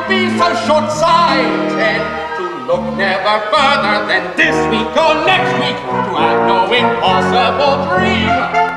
be so short-sighted to look never further than this week or next week to have no impossible dream.